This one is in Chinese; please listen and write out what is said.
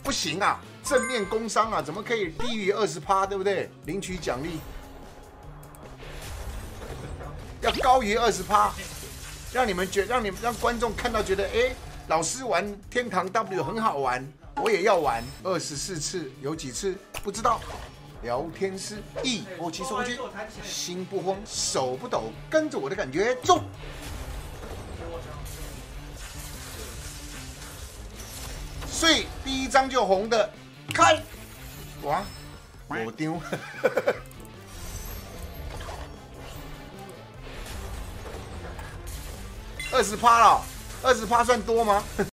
不行啊，正面工伤啊，怎么可以低于20%，对不对？领取奖励要高于20%，让你们让观众看到觉得，哎，老师玩天堂 W 很好玩，我也要玩。24次有几次不知道。聊天室一口气送过去，心不慌，手不抖，跟着我的感觉中。所以第一张就红的，开！哇，我丢！20%了，20%算多吗？